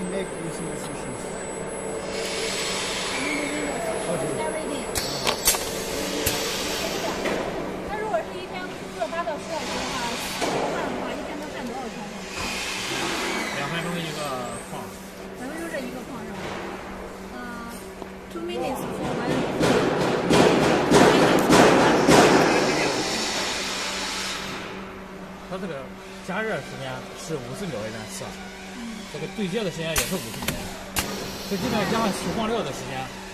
make using decisions. Everything. 它如果是一天做8到10小时的话，看的话，一天能干多少圈呢 ？2分钟一个框。 2分钟这一个框是吧？2 minutes for one. 它这个加热时间是50秒一次，这个对接的时间也是50秒，实际上加上起放料的时间